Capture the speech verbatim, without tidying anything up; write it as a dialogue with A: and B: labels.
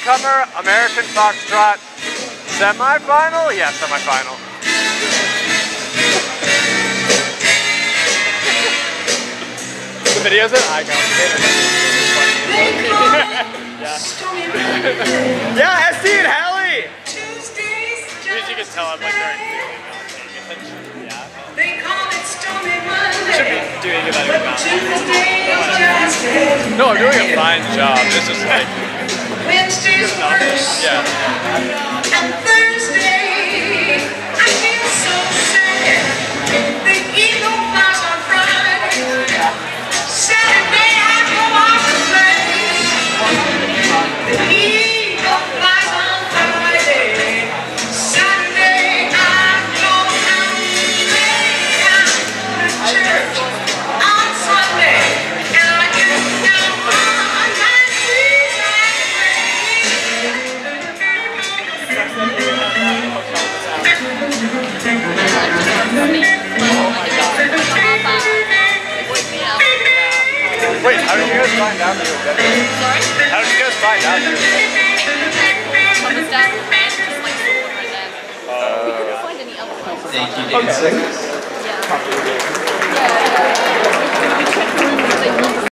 A: Newcomer, American Foxtrot, semi-final? Yeah, semi-final. The video's at Icon. Yeah. Yeah, S D and Hallie! As you can tell, I'm like very clearly not paying attention. Yeah. They call it Stormy Monday. Should be doing a better job. No, I'm doing a fine job. This is like
B: Wednesday's worse.
A: Yeah.
B: And Thursday, I feel so sad. The eagle flies on Friday. Saturday, I go out to play. The eagle flies on Friday. Saturday, I go out to play. I'm to church on Sunday. And I get down on my knees and
A: Wait, how did you guys find out you were better?
C: Sorry?
A: How did you guys find out you were better?
C: Thomas down and just like sold it right then.
A: Uh,
C: We couldn't find any other ones.
D: Thank you, David.
A: okay.
C: Yeah. Yeah.